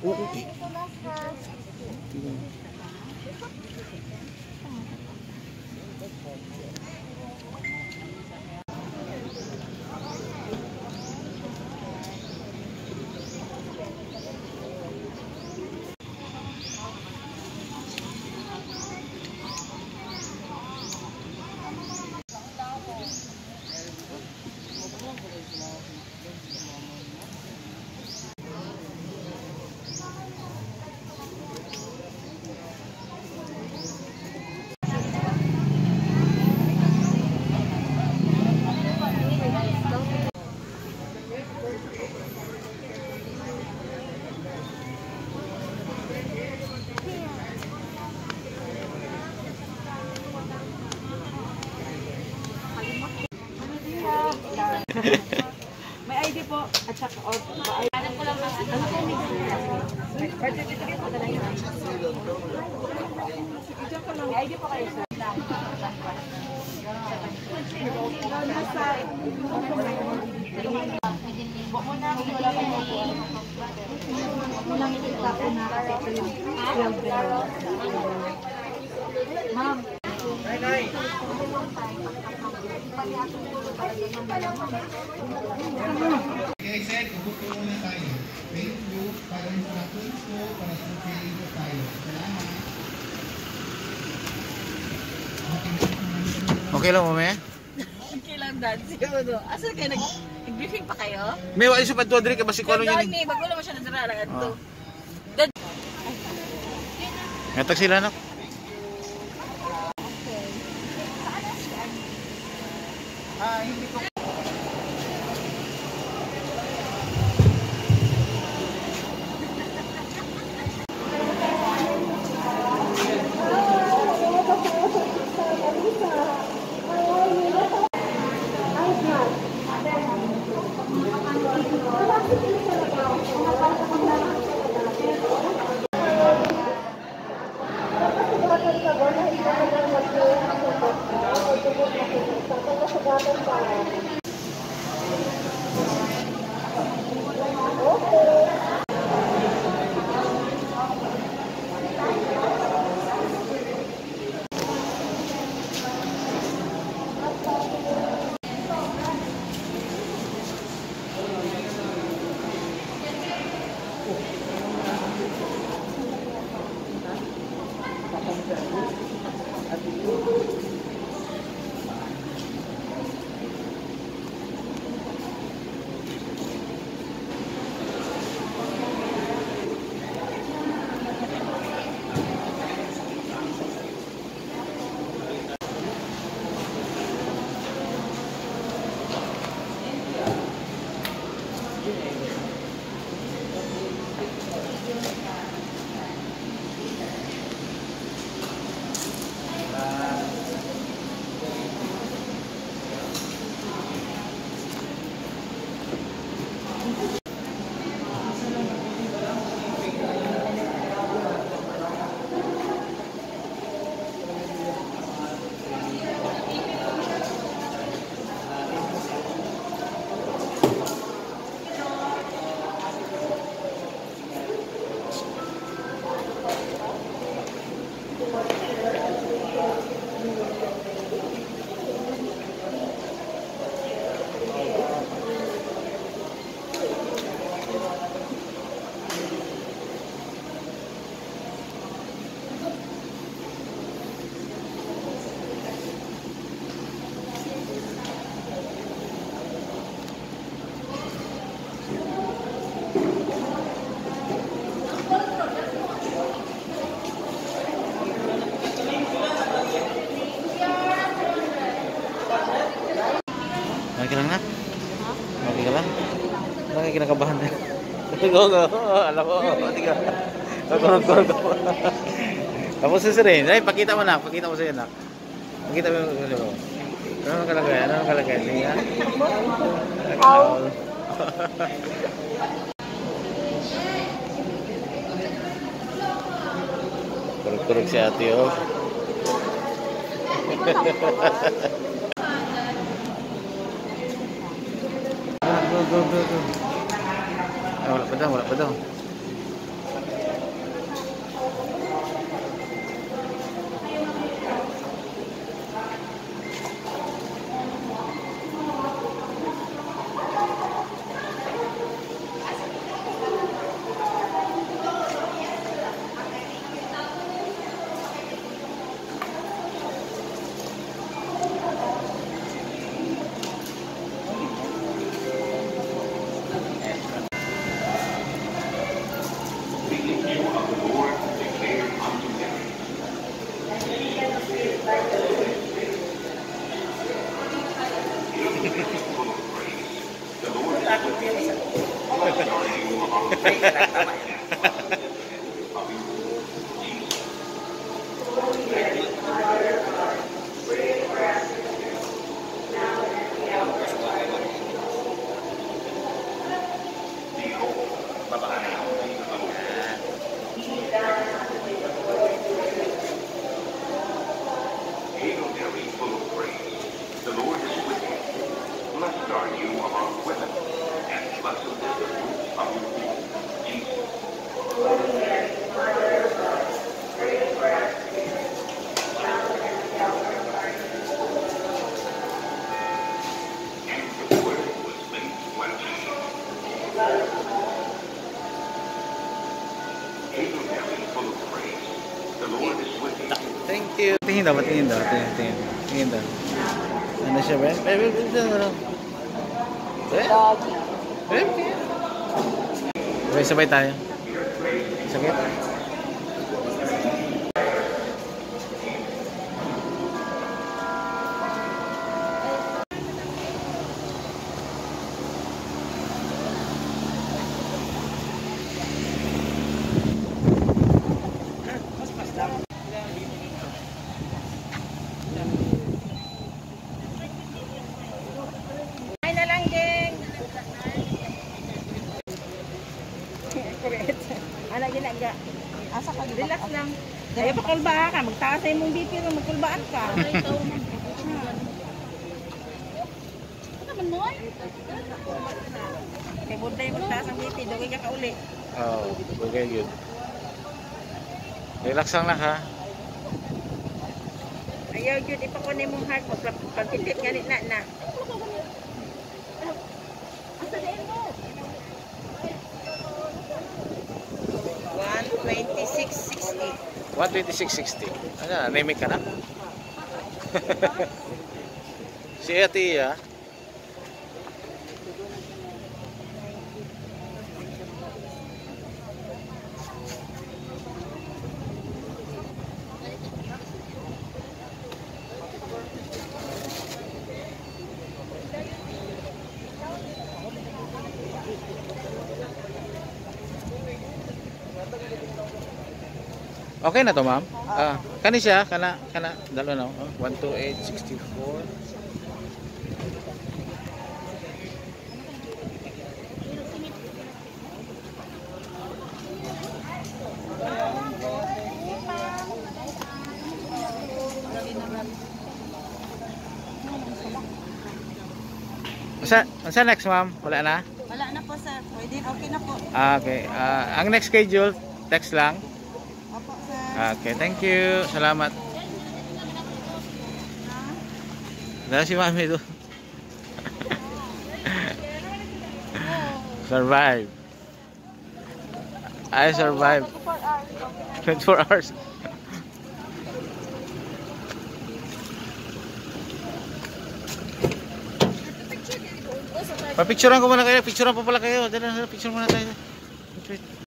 Okay. May ID po at saka out. Ano ko lang ang ano po mix. Certificate po talaga. May ID po kayo sir. Ma'am. Kaya said, ubuto muna tayo. Thank you. Para sa tools ko, para sa feeling ko tayo. Salamat. Okay lang mo, me? Okay lang, Dad. Siguro. Asa kayo nag-briefing pa kayo? May wala sa padto diri kay basi ko ano yan. Ni bago lang siya nadaralan to. Ngatag sila nak. Hindi ko Okay lang na? Okay ka lang? Bakit kinakabahan na? Go. Alam ko. Tiga. Go. Tapos sisirin. Ay, pakita mo na. Pakita mo sa'yo na. Pakita mo yung ano kalagay? Ano kalagay? Liga? Kurug-kurug si ate, oh. Go. Wala pa daw. Hail Mary, full of grace, the Lord is with you. Blessed are you among women, and blessed is the fruit of your womb, Jesus. And the Word was made flesh. Hail Mary, full of grace, the Lord is with you. Thank you. Tingin daw, tingin daw. Tingin. Tingin daw. Ano siya, Ben? Doggy. Sabay tayo. Sakit? Ay na lang, geng. Ano ginaga? Asa ka? Relax lang. Ay, pakulba ka. Magtaas ay mong BP rin. Magkulbaan ka. Ano naman mo? Kay Bunday, magtaas ang BP. Dugay ka kauli. Oh, okay, good. Relax lang ha. Ayaw, yun. Ipakunin mong heart. Magpagpilit nga na. Asa din mo? 126.60. 126.60. Ano na, anemic ka na? Si Ate Iya. Okay na to, ma'am? Kani siya, kana dalawa na. 128.64. Sa next, ma'am? Wala na? Wala na po, sir. Pwede, okay na po. Okay. Ang next schedule, text lang. Opo, sir. Okay, thank you. Salamat. Dala si mami doon. Survive. I survive. 24 hours. Papicturean ko muna kayo. Picturean pa pala kayo. Dala, picture muna tayo. Wait.